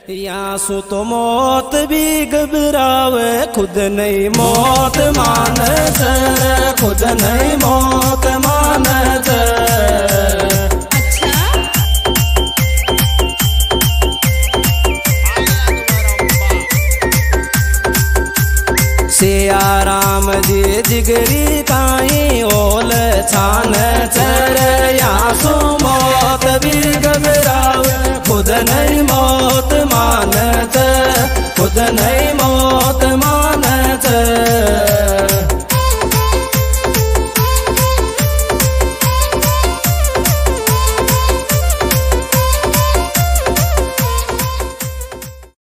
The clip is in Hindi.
यासु तो मौत भी घबरावे खुद नहीं मौत मानत, खुद नहीं मौत मानत। सिया राम जी जिगरी ताई ओल छान चर, यासु मौत भी घबरावे खुद नहीं मौत मानत, खुद नहीं